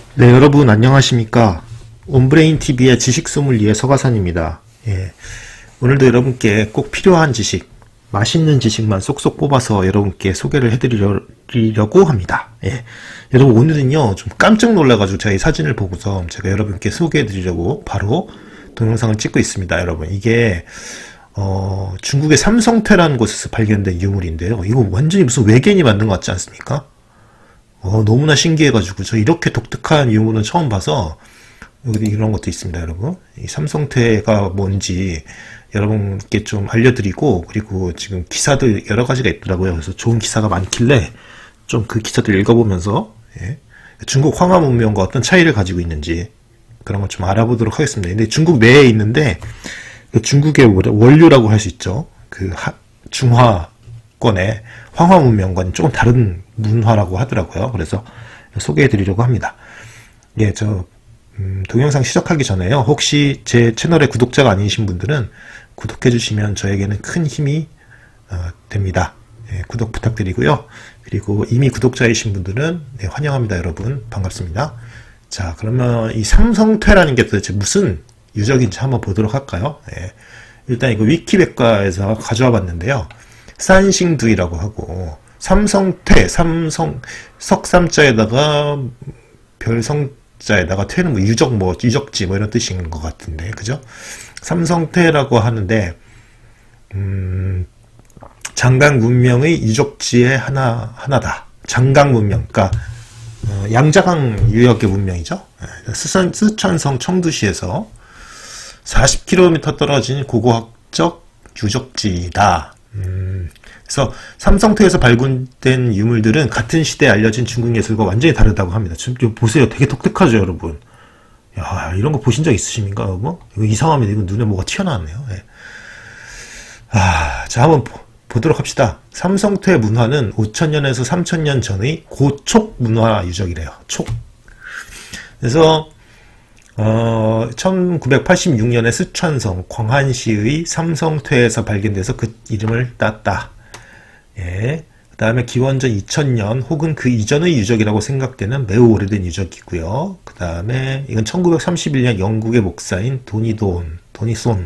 네, 여러분 안녕하십니까? 온브레인TV의 지식소믈리에 서가산입니다. 예, 오늘도 여러분께 꼭 필요한 지식, 맛있는 지식만 쏙쏙 뽑아서 여러분께 소개를 해드리려고 합니다. 예, 여러분 오늘은요 좀 깜짝 놀라가지고 제가 이 사진을 보고서 제가 여러분께 소개해드리려고 바로 동영상을 찍고 있습니다. 여러분 이게 중국의 삼성퇴라는 곳에서 발견된 유물인데요. 이거 완전히 무슨 외계인이 만든 것 같지 않습니까? 너무나 신기해가지고 저 이렇게 독특한 유물은 처음 봐서 여기 이런 것도 있습니다. 여러분 이 삼성퇴가 뭔지 여러분께 좀 알려드리고, 그리고 지금 기사들 여러 가지가 있더라고요. 그래서 좋은 기사가 많길래 좀 그 기사들 읽어보면서 중국 황하 문명과 어떤 차이를 가지고 있는지 그런 걸 좀 알아보도록 하겠습니다. 근데 중국 내에 있는데 중국의 원류라고 할 수 있죠. 그 중화권의 황하 문명과는 조금 다른 문화라고 하더라고요. 그래서 소개해드리려고 합니다. 예, 동영상 시작하기 전에요. 혹시 제 채널의 구독자가 아니신 분들은 구독해주시면 저에게는 큰 힘이 됩니다. 예, 구독 부탁드리고요. 그리고 이미 구독자이신 분들은 환영합니다. 여러분 반갑습니다. 자, 그러면 이 삼성퇴라는 게 도대체 무슨 유적인지 한번 보도록 할까요? 예, 일단 이거 위키백과에서 가져와 봤는데요. 산싱두이라고 하고, 삼성퇴, 석삼자에다가 별성자에다가 퇴는 뭐 유적지 뭐 이런 뜻인 것 같은데, 그죠? 삼성퇴라고 하는데, 장강 문명의 유적지의 하나다. 장강 문명, 그러니까 양자강 유역의 문명이죠. 쓰촨성 청두시에서 40km 떨어진 고고학적 유적지다. 그래서 삼성퇴에서 발굴된 유물들은 같은 시대에 알려진 중국 예술과 완전히 다르다고 합니다. 지금 보세요. 되게 독특하죠, 여러분. 야, 이런 거 보신 적 있으십니까, 여러분? 이거 이상합니다. 이거 눈에 뭐가 튀어나왔네요. 예. 자, 한번 보도록 합시다. 삼성퇴 문화는 5000년에서 3000년 전의 고촉 문화 유적이래요. 촉. 그래서 1986년에 쓰촨성 광안시의 삼성퇴에서 발견돼서 그 이름을 땄다. 예. 그 다음에 기원전 2000년 혹은 그 이전의 유적이라고 생각되는 매우 오래된 유적이고요. 그 다음에 이건 1931년 영국의 목사인 도니손이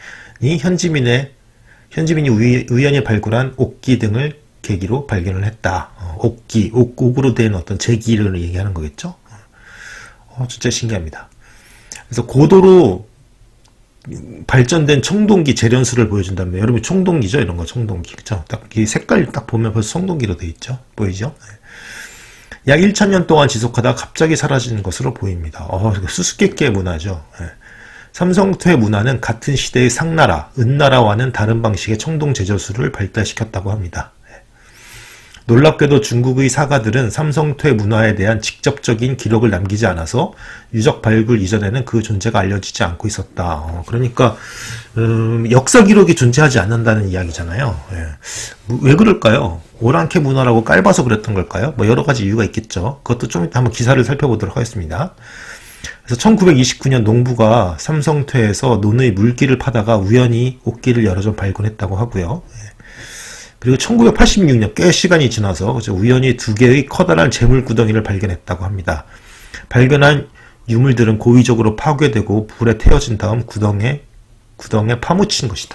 현지민이 우연히 발굴한 옥기 등을 계기로 발견을 했다. 옥으로 된 어떤 제기를 얘기하는 거겠죠. 진짜 신기합니다. 그래서 고도로 발전된 청동기 재련수를 보여준다면, 여러분 청동기죠, 이런 거 청동기, 그쵸? 딱 이 색깔 딱 보면 벌써 청동기로 돼 있죠, 보이죠? 약 1000년 동안 지속하다가 갑자기 사라지는 것으로 보입니다. 수수께끼의 문화죠. 삼성퇴 문화는 같은 시대의 상나라, 은나라와는 다른 방식의 청동 제조술을 발달시켰다고 합니다. 놀랍게도 중국의 사가들은 삼성퇴 문화에 대한 직접적인 기록을 남기지 않아서 유적 발굴 이전에는 그 존재가 알려지지 않고 있었다. 그러니까 역사 기록이 존재하지 않는다는 이야기잖아요. 왜 그럴까요? 오랑캐 문화라고 깔봐서 그랬던 걸까요? 뭐 여러 가지 이유가 있겠죠. 그것도 좀 이따 한번 기사를 살펴보도록 하겠습니다. 그래서 1929년 농부가 삼성퇴에서 논의 물길을 파다가 우연히 옥기를 여러 점 발견했다고 하고요. 그리고 1986년 꽤 시간이 지나서 우연히 2개의 커다란 재물구덩이를 발견했다고 합니다. 발견한 유물들은 고의적으로 파괴되고 불에 태워진 다음 구덩에 파묻힌 것이다.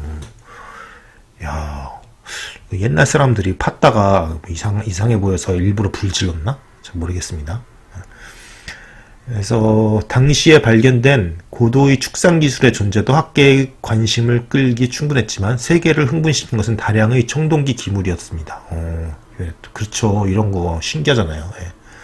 야, 옛날 사람들이 팠다가 이상해 보여서 일부러 불 질렀나? 잘 모르겠습니다. 그래서 당시에 발견된 고도의 축산 기술의 존재도 학계의 관심을 끌기 충분했지만 세계를 흥분시킨 것은 다량의 청동기 기물이었습니다. 그렇죠. 이런 거 신기하잖아요.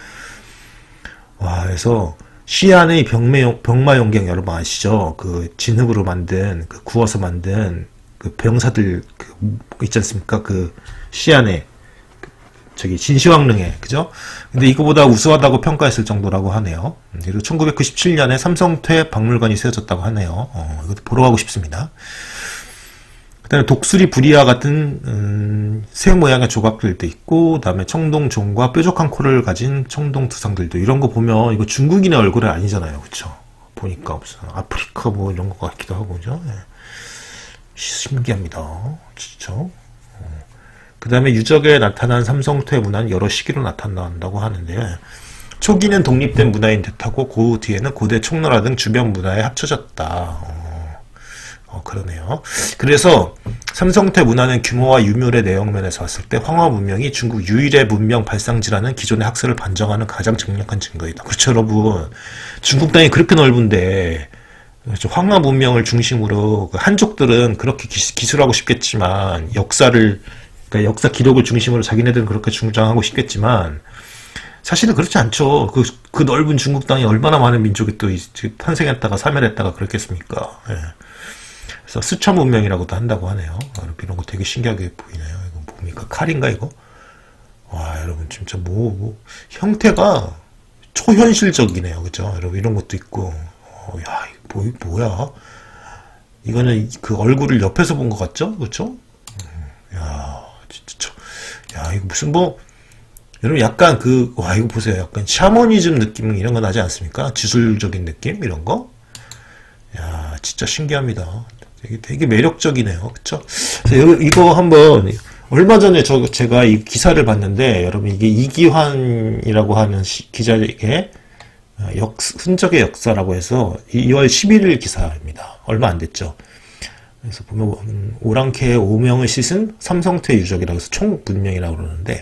와, 그래서 시안의 병마용경 여러분 아시죠? 그 진흙으로 만든, 구워서 만든 그 병사들 있지 않습니까? 그 시안에 진시황릉에, 그죠? 근데 이거보다 우수하다고 평가했을 정도라고 하네요. 그리고 1997년에 삼성퇴 박물관이 세워졌다고 하네요. 이것도 보러 가고 싶습니다. 그 다음에 독수리 부리와 같은 새 모양의 조각들도 있고, 그 다음에 청동종과 뾰족한 코를 가진 청동 두상들도, 이런 거 보면 이거 중국인의 얼굴은 아니잖아요. 그쵸? 보니까 없어. 아프리카 뭐 이런 것 같기도 하고, 그죠? 신기합니다. 진짜. 그 다음에 유적에 나타난 삼성퇴 문화는 여러 시기로 나타난다고 하는데, 초기는 독립된 문화인 듯하고 그 뒤에는 고대 총나라 등 주변 문화에 합쳐졌다. 그러네요. 그래서 삼성태 문화는 규모와 유물의 내용면에서 봤을 때 황화 문명이 중국 유일의 문명 발상지라는 기존의 학설을 반정하는 가장 강력한 증거이다. 그렇죠, 여러분. 중국 땅이 그렇게 넓은데 황화 문명을 중심으로 한족들은 그렇게 기술하고 싶겠지만 그러니까 역사 기록을 중심으로 자기네들은 그렇게 주장하고 싶겠지만 사실은 그렇지 않죠. 그 넓은 중국 땅이 얼마나 많은 민족이 또 탄생했다가 사멸했다가 그랬겠습니까? 예. 그래서 수천 문명이라고도 한다고 하네요. 이런 거 되게 신기하게 보이네요. 이거 뭡니까? 칼인가 이거? 와, 여러분 진짜 형태가 초현실적이네요. 그죠? 여러분 이런 것도 있고. 야, 이거 뭐야? 이거는 그 얼굴을 옆에서 본 것 같죠? 그렇죠? 야, 진짜 야, 이거 무슨 여러분 약간 와, 이거 보세요. 약간 샤머니즘 느낌 이런 거 나지 않습니까? 기술적인 느낌 이런 거. 야, 진짜 신기합니다. 되게 매력적이네요. 그쵸? 이거 한번, 얼마 전에 제가 이 기사를 봤는데, 여러분, 이게 이기환이라고 하는 기자에게, 흔적의 역사라고 해서, 2월 11일 기사입니다. 얼마 안 됐죠. 그래서 보면, 오랑캐의 오명을 씻은 삼성태 유적이라고 해서 총문명이라고 그러는데,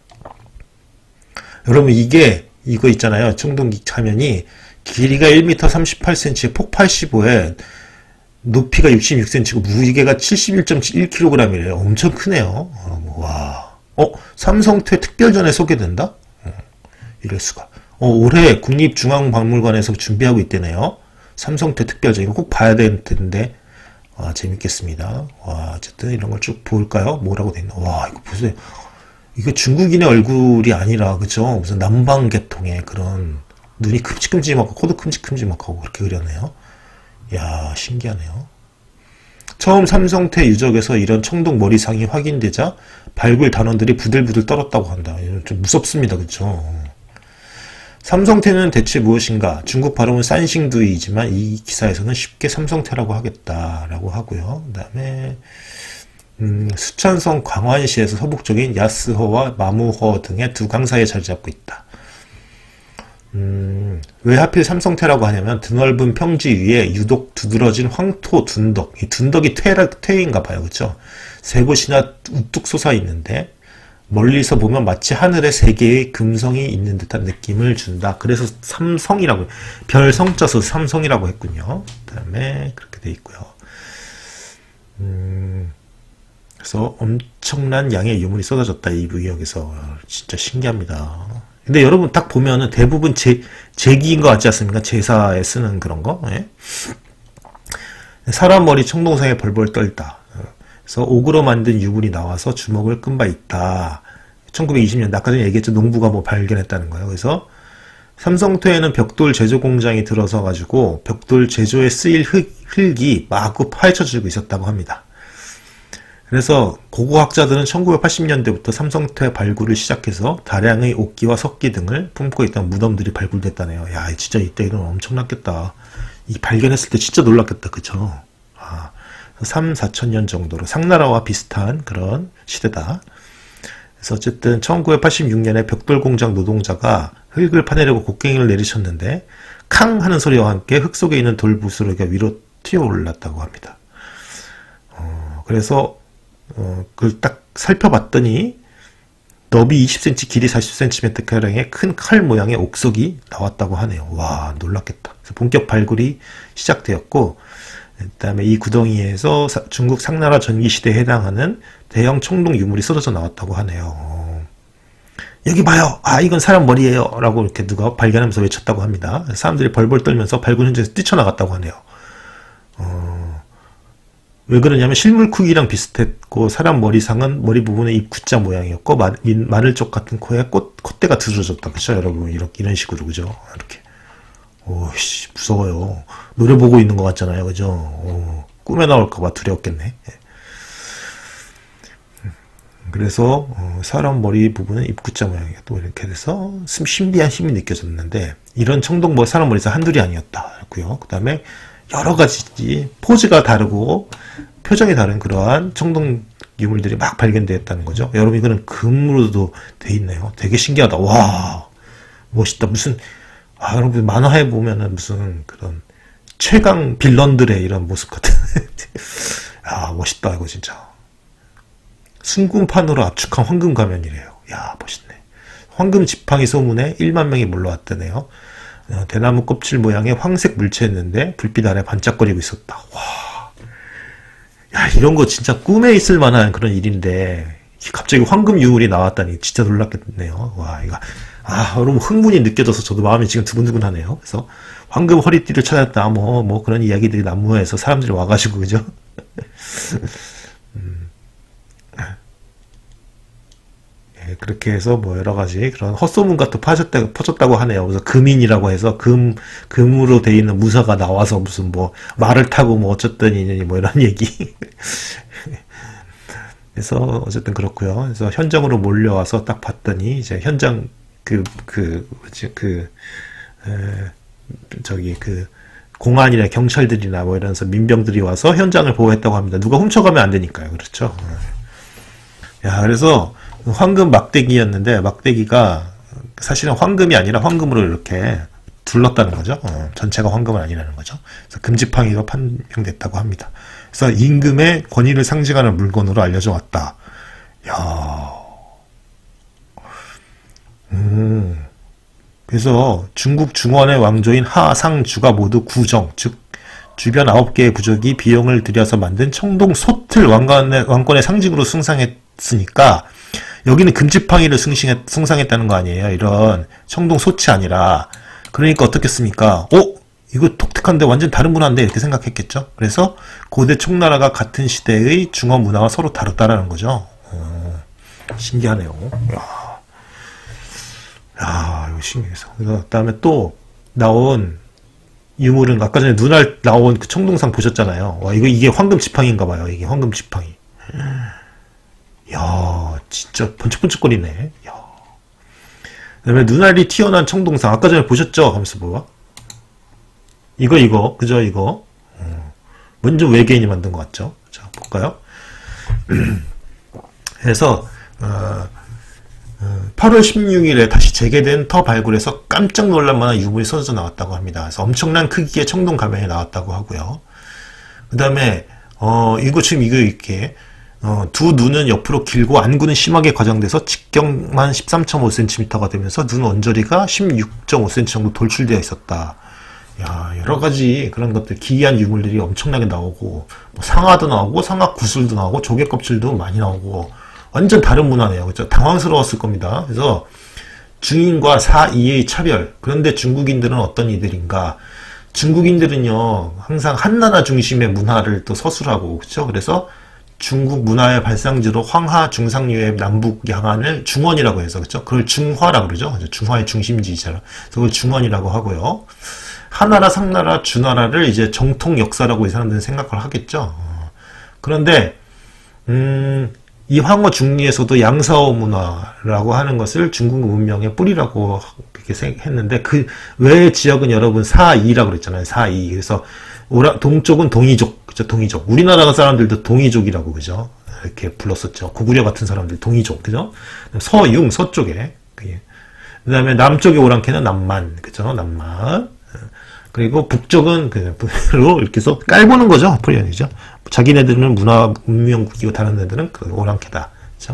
여러분, 이거 있잖아요. 청동 차면이, 길이가 1m 38cm에 폭 85에, 높이가 66cm고 무게가 71.1kg이래요. 엄청 크네요. 와. 삼성태 특별전에 소개된다? 이럴 수가. 올해 국립중앙박물관에서 준비하고 있대네요. 삼성태 특별전. 이거 꼭 봐야 될 텐데. 와, 재밌겠습니다. 와, 어쨌든 이런 걸 쭉 볼까요? 뭐라고 돼 있나? 와, 이거 보세요. 이거 중국인의 얼굴이 아니라, 그죠? 무슨 남방계통의 그런 눈이 큼직큼직하고 코도 큼직큼직하고 그렇게 그렸네요. 야, 신기하네요. 처음 삼성태 유적에서 이런 청동 머리상이 확인되자 발굴 단원들이 부들부들 떨었다고 한다. 좀 무섭습니다. 그렇죠? 삼성태는 대체 무엇인가? 중국 발음은 산싱두이지만 이 기사에서는 쉽게 삼성태라고 하겠다라고 하고요. 그 다음에 수찬성 광안시에서 서북쪽인 야스허와 마무허 등의 두 강 사이에 자리 잡고 있다. 왜 하필 삼성태라고 하냐면 드넓은 평지 위에 유독 두드러진 황토 둔덕, 이 둔덕이 퇴인가 봐요. 그쵸? 세 곳이나 우뚝 솟아 있는데 멀리서 보면 마치 하늘에 세 개의 금성이 있는 듯한 느낌을 준다. 그래서 삼성이라고, 별성 짜서 삼성이라고 했군요. 그 다음에 그렇게 돼 있고요. 그래서 엄청난 양의 유물이 쏟아졌다. 이 구역에서. 진짜 신기합니다. 근데 여러분 딱 보면은 대부분 제기인 것 같지 않습니까? 제사에 쓰는 그런 거. 예? 사람 머리 청동상에 벌벌 떨다. 그래서 옥으로 만든 유물이 나와서 주목을 끈 바 있다. 1920년, 아까 전에 얘기했죠. 농부가 발견했다는 거예요. 그래서 삼성태에는 벽돌 제조 공장이 들어서 가지고 벽돌 제조에 쓰일 흙이 마구 파헤쳐지고 있었다고 합니다. 그래서 고고학자들은 1980년대부터 삼성태 발굴을 시작해서 다량의 옥기와 석기 등을 품고 있던 무덤들이 발굴됐다네요. 야, 진짜 이때 이건 엄청났겠다. 이 발견했을 때 진짜 놀랐겠다. 그쵸? 3, 4천년 정도로 상나라와 비슷한 그런 시대다. 그래서 어쨌든 1986년에 벽돌 공장 노동자가 흙을 파내려고 곡괭이를 내리쳤는데 캉 하는 소리와 함께 흙 속에 있는 돌부스러기가 위로 튀어올랐다고 합니다. 그래서 그걸 딱 살펴봤더니 너비 20cm, 길이 40cm 가량의 큰 칼 모양의 옥석이 나왔다고 하네요. 와, 놀랍겠다. 그래서 본격 발굴이 시작되었고, 그 다음에 이 구덩이에서 중국 상나라 전기시대에 해당하는 대형 청동 유물이 쏟아져 나왔다고 하네요. 여기 봐요! 아, 이건 사람 머리예요! 라고 이렇게 누가 발견하면서 외쳤다고 합니다. 사람들이 벌벌 떨면서 발굴 현장에서 뛰쳐나갔다고 하네요. 왜 그러냐면 실물 크기랑 비슷했고 사람 머리상은 머리 부분의 입 X자 모양이었고 마늘쪽 같은 코에 콧대가 두드러졌다. 그쵸 여러분? 이런 식으로 그죠? 이렇게. 오씨 무서워요. 노래 보고 있는 것 같잖아요. 그죠? 꿈에 나올까봐 두려웠겠네. 그래서 사람 머리 부분은 입 X자 모양이었고 또 이렇게 돼서 신비한 힘이 느껴졌는데 이런 청동 사람 머리상 한둘이 아니었다. 그렇고요. 그 다음에 여러 가지 포즈가 다르고 표정이 다른 그러한 청동 유물들이 막 발견되었다는 거죠. 여러분 이거는 금으로도 돼 있네요. 되게 신기하다. 와, 멋있다. 무슨, 여러분, 만화에 보면은 무슨 그런 최강 빌런들의 이런 모습 같은. 멋있다, 이거 진짜. 순금판으로 압축한 황금 가면이래요. 멋있네. 황금 지팡이 소문에 1만 명이 몰려왔다네요. 대나무 껍질 모양의 황색 물체였는데 불빛 아래 반짝거리고 있었다. 와. 이런 거 진짜 꿈에 있을 만한 그런 일인데 갑자기 황금 유물이 나왔다니 진짜 놀랐겠네요. 와, 이거 여러분 흥분이 느껴져서 저도 마음이 지금 두근두근하네요. 그래서 황금 허리띠를 찾았다. 뭐 그런 이야기들이 난무해서 사람들이 와가지고 그죠? 그렇게 해서 뭐 여러 가지 그런 헛소문가 또 퍼졌다고 하네요. 그래서 금인이라고 해서 금으로 돼 있는 무사가 나와서 무슨 뭐 말을 타고 뭐 어쨌더니 뭐 이런 얘기. 그래서 어쨌든 그렇고요. 그래서 현장으로 몰려와서 딱 봤더니 이제 현장 공안이나 경찰들이나 뭐 이러면서 민병들이 와서 현장을 보호했다고 합니다. 누가 훔쳐가면 안 되니까요. 그렇죠. 그래서 황금 막대기였는데 막대기가 사실은 황금이 아니라 황금으로 이렇게 둘렀다는 거죠. 전체가 황금은 아니라는 거죠. 그래서 금지팡이가 판명됐다고 합니다. 그래서 임금의 권위를 상징하는 물건으로 알려져 왔다. 그래서 중국 중원의 왕조인 하, 상, 주가 모두 구정, 즉 주변 9개의 부족이 비용을 들여서 만든 청동 솥을 왕권의 상징으로 숭상했으니까 여기는 금지팡이를 숭상했다는 거 아니에요. 이런 청동 솥이 아니라. 그러니까 어떻겠습니까? 이거 독특한데 완전 다른 문화인데 이렇게 생각했겠죠. 그래서 고대 총나라가 같은 시대의 중어 문화와 서로 다르다라는 거죠. 신기하네요. 이거 신기해서. 그 다음에 또 나온 유물은 아까 전에 눈알 나온 그 청동상 보셨잖아요. 이게 황금 지팡이인가 봐요. 이게 황금 지팡이. 진짜 번쩍번쩍거리네. 그다음에 눈알이 튀어나온 청동상 아까 전에 보셨죠? 하면서 뭐야? 이거 그죠? 이거 먼저 외계인이 만든 것 같죠? 자 볼까요? 그래서 8월 16일에 다시 재개된 터 발굴에서 깜짝 놀랄 만한 유물이 쏟아져 나왔다고 합니다. 그래서 엄청난 크기의 청동 가면이 나왔다고 하고요. 그 다음에 이거 이렇게 두 눈은 옆으로 길고 안구는 심하게 과장돼서 직경만 13.5cm가 되면서 눈 언저리가 16.5cm 정도 돌출되어 있었다. 여러가지 그런 것들 기이한 유물들이 엄청나게 나오고 뭐 상아도 나오고 상아 구슬도 나오고 조개 껍질도 많이 나오고 완전 다른 문화네요. 그렇죠? 당황스러웠을 겁니다. 그래서 중인과 사이의 차별. 그런데 중국인들은 어떤 이들인가? 중국인들은요 항상 한나라 중심의 문화를 또 서술하고 그렇죠? 그래서 중국 문화의 발상지로 황하 중상류의 남북 양안을 중원이라고 해서 그렇죠? 그걸 중화라고 그러죠. 중화의 중심지잖아. 그래서 그걸 중원이라고 하고요. 하나라, 상나라, 주나라를 이제 정통 역사라고 이 사람들은 생각을 하겠죠. 그런데 이 황허 중리에서도 양사오 문화라고 하는 것을 중국 문명의 뿌리라고 이렇게 했는데 그 외의 지역은 여러분 사이라고 그랬잖아요. 사이. 그래서 동쪽은 동이족, 그죠? 동이족. 우리나라 사람들도 동이족이라고 그죠? 이렇게 불렀었죠. 고구려 같은 사람들 동이족, 그죠? 서융 서쪽에. 그 다음에 남쪽의 오랑캐는 남만, 그죠? 남만. 그리고 북쪽은 그로 이렇게 해서 깔보는 거죠. 표현이죠. 자기네들은 문명국이고 다른 애들은 그 오랑캐다. 그죠?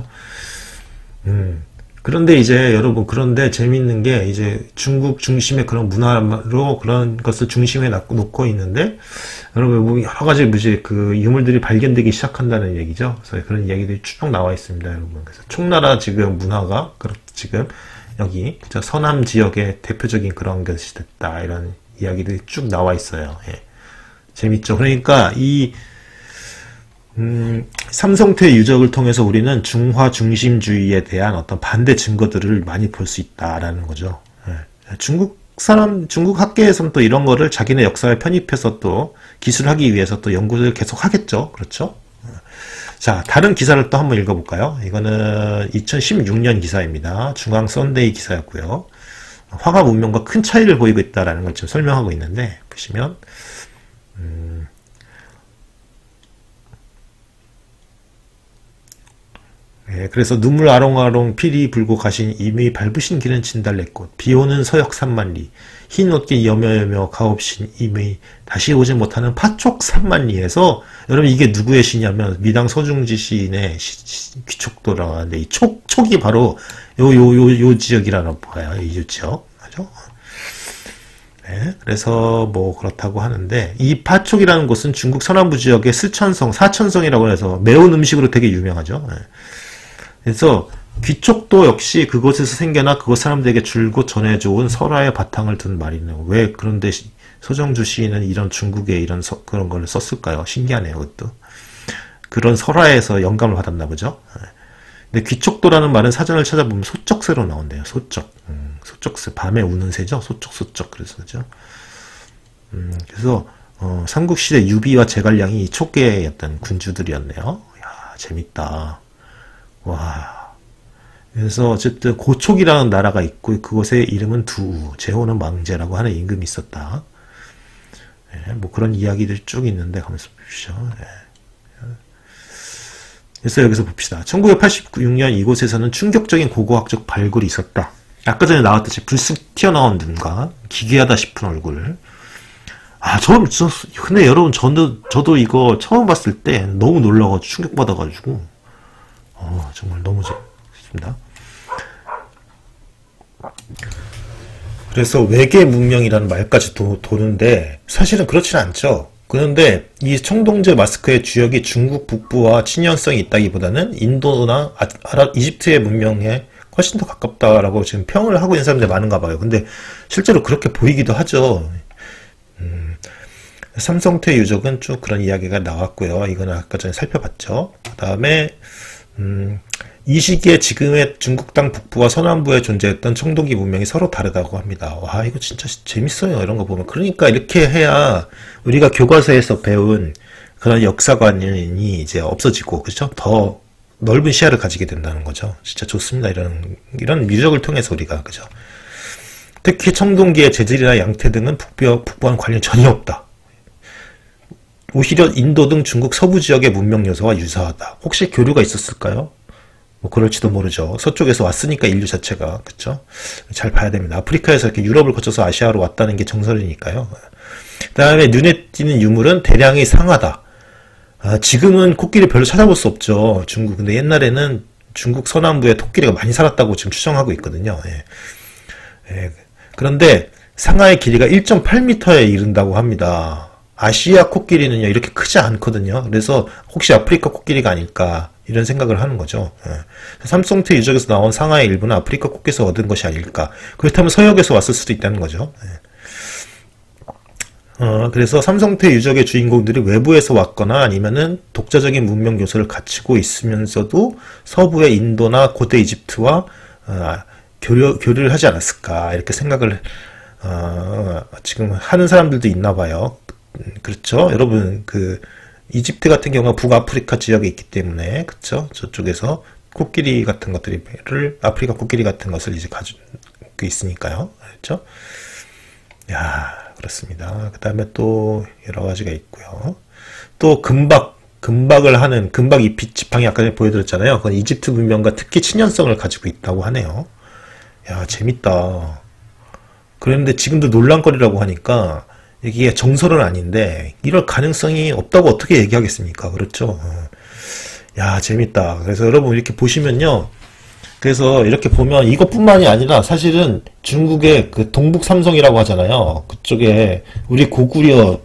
그런데 이제 여러분 그런데 재밌는 게 이제 중국 중심의 그런 문화로 그런 것을 중심에 놓고 있는데 여러분 뭐 여러 가지 그 유물들이 발견되기 시작한다는 얘기죠. 그래서 그런 이야기들이 쭉 나와 있습니다, 여러분. 그래서 총나라 지금 문화가 지금 여기 그죠? 서남 지역의 대표적인 그런 것이 됐다 이런 이야기들이 쭉 나와 있어요. 예. 재밌죠. 그러니까 이 삼성태 유적을 통해서 우리는 중화 중심주의에 대한 어떤 반대 증거들을 많이 볼 수 있다라는 거죠. 예. 중국 학계에서는 또 이런 거를 자기네 역사에 편입해서 또 기술하기 위해서 또 연구를 계속 하겠죠. 그렇죠? 자, 다른 기사를 또 한번 읽어볼까요? 이거는 2016년 기사입니다. 중앙 썬데이 기사였고요. 황하 문명과 큰 차이를 보이고 있다는 걸 지금 설명하고 있는데 보시면 예, 그래서 눈물 아롱아롱 피리 불고 가신 이미 밟으신 길은 진달래꽃 비오는 서역 산만리 흰 옷길 여며여며 가옵신 이미 다시 오지 못하는 파촉 산만리에서 여러분 이게 누구의 시냐면 미당 서중지 시인의 귀촉도라고 하는데 이 촉이 바로 요 지역이라고 봐요. 이 지역 맞죠? 네, 그래서 뭐 그렇다고 하는데 이 파촉이라는 곳은 중국 서남부 지역의 스촨성 사천성이라고 해서 매운 음식으로 되게 유명하죠. 네. 그래서 귀촉도 역시 그곳에서 생겨나 그곳 사람들에게 줄곧 전해줘온 설화의 바탕을 둔 말이네요. 왜 그런데 서정주 시인은 이런 중국의 이런 그런 걸 썼을까요? 신기하네요. 그것도 그런 설화에서 영감을 받았나 보죠. 근데 귀촉도라는 말은 사전을 찾아보면 소쩍새로 나온대요. 소쩍새 밤에 우는 새죠. 소쩍 그래서 그죠. 그래서 삼국시대 유비와 제갈량이 이 촉계의 어떤 군주들이었네요. 야 재밌다. 와. 그래서 어쨌든 고촉이라는 나라가 있고 그곳의 이름은 두우, 제호는 망제라고 하는 임금이 있었다. 네, 뭐 그런 이야기들이 쭉 있는데 가면서 보십시오. 네. 그래서 여기서 봅시다. 1986년 이곳에서는 충격적인 고고학적 발굴이 있었다. 아까 전에 나왔듯이 불쑥 튀어나온 눈과 기괴하다 싶은 얼굴. 근데 여러분 저도 이거 처음 봤을 때 너무 놀라가지고 충격받아가지고 정말 너무 좋습니다. 그래서 외계 문명이라는 말까지 도는데 사실은 그렇지는 않죠. 그런데 이 청동제 마스크의 주역이 중국 북부와 친연성이 있다기보다는 인도나 이집트의 문명에 훨씬 더 가깝다라고 지금 평을 하고 있는 사람들이 많은가 봐요. 근데 실제로 그렇게 보이기도 하죠. 삼성태 유적은 쭉 그런 이야기가 나왔고요. 이거는 아까 전에 살펴봤죠. 그 다음에 이 시기에 지금의 중국 땅 북부와 서남부에 존재했던 청동기 문명이 서로 다르다고 합니다. 와 이거 진짜 재밌어요. 이런 거 보면. 그러니까 이렇게 해야 우리가 교과서에서 배운 그런 역사관이 이제 없어지고 그렇죠? 더 넓은 시야를 가지게 된다는 거죠. 진짜 좋습니다. 이런 유적을 통해서 우리가 그죠? 특히 청동기의 재질이나 양태 등은 북부와는 관련이 전혀 없다. 오히려 인도 등 중국 서부 지역의 문명 요소와 유사하다. 혹시 교류가 있었을까요? 뭐 그럴지도 모르죠. 서쪽에서 왔으니까 인류 자체가 그쵸? 잘 봐야 됩니다. 아프리카에서 이렇게 유럽을 거쳐서 아시아로 왔다는 게 정설이니까요. 그 다음에 눈에 띄는 유물은 대량이 상하다. 지금은 코끼리 별로 찾아볼 수 없죠. 중국. 근데 옛날에는 중국 서남부에 토끼리가 많이 살았다고 지금 추정하고 있거든요. 그런데 상하의 길이가 1.8m에 이른다고 합니다. 아시아 코끼리는요 이렇게 크지 않거든요. 그래서 혹시 아프리카 코끼리가 아닐까 이런 생각을 하는 거죠. 삼성태 유적에서 나온 상하의 일부는 아프리카 코끼리에서 얻은 것이 아닐까. 그렇다면 서역에서 왔을 수도 있다는 거죠. 그래서 삼성태 유적의 주인공들이 외부에서 왔거나 아니면은 독자적인 문명 요소를 갖추고 있으면서도 서부의 인도나 고대 이집트와 교류를 하지 않았을까 이렇게 생각을 지금 하는 사람들도 있나 봐요. 그렇죠. 여러분 이집트 같은 경우가 북아프리카 지역에 있기 때문에 그렇죠. 저쪽에서 코끼리 같은 것들을 아프리카 코끼리 같은 것을 이제 가지고 있으니까요. 그렇죠. 야 그렇습니다. 그 다음에 또 여러 가지가 있고요. 또 금박을 하는 금박 잎이 지팡이 아까 전에 보여드렸잖아요. 그건 이집트 문명과 특히 친연성을 가지고 있다고 하네요. 야 재밌다. 그런데 지금도 논란거리라고 하니까 이게 정설은 아닌데 이럴 가능성이 없다고 어떻게 얘기하겠습니까? 그렇죠? 야 재밌다. 그래서 여러분 이렇게 보시면요. 그래서 이렇게 보면 이것뿐만이 아니라 사실은 중국의 그 동북 삼성이라고 하잖아요. 그쪽에 우리 고구려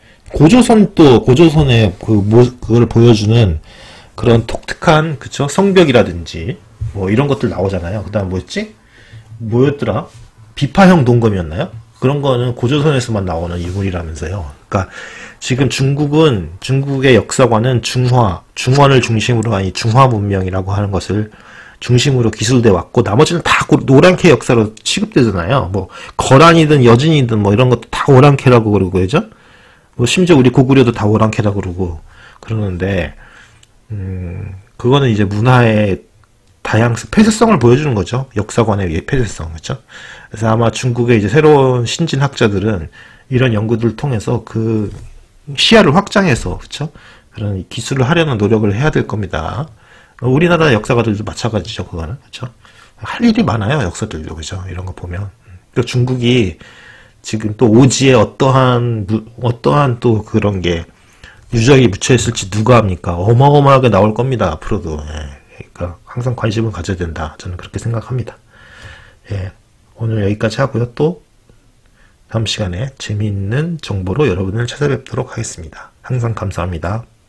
고조선의 그걸 보여주는 그런 독특한 그쵸 성벽이라든지 뭐 이런 것들 나오잖아요. 그다음 뭐였더라? 비파형 동검이었나요? 그런 거는 고조선에서만 나오는 유물이라면서요. 그러니까 지금 중국의 역사관은 중원을 중심으로 한 이 중화 문명이라고 하는 것을 중심으로 기술돼 왔고 나머지는 다 오랑캐 역사로 취급되잖아요. 뭐 거란이든 여진이든 뭐 이런 것도 다 오랑캐라고 그러고 그죠? 뭐 심지어 우리 고구려도 다 오랑캐라고 그러고 그러는데 그거는 이제 문화의 폐쇄성을 보여주는 거죠. 역사관에 의해 폐쇄성 그렇죠? 그래서 아마 중국의 이제 새로운 신진 학자들은 이런 연구들을 통해서 그 시야를 확장해서 그렇죠? 그런 기술을 하려는 노력을 해야 될 겁니다. 우리나라 역사가들도 마찬가지죠, 그거는. 그렇죠? 할 일이 많아요, 역사들도. 그죠? 이런 거 보면. 또 중국이 지금 또 오지에 어떠한 또 그런 게 유적이 묻혀있을지 누가 합니까? 어마어마하게 나올 겁니다, 앞으로도. 예. 그러니까 항상 관심을 가져야 된다. 저는 그렇게 생각합니다. 예. 오늘 여기까지 하고요. 또 다음 시간에 재미있는 정보로 여러분을 찾아뵙도록 하겠습니다. 항상 감사합니다.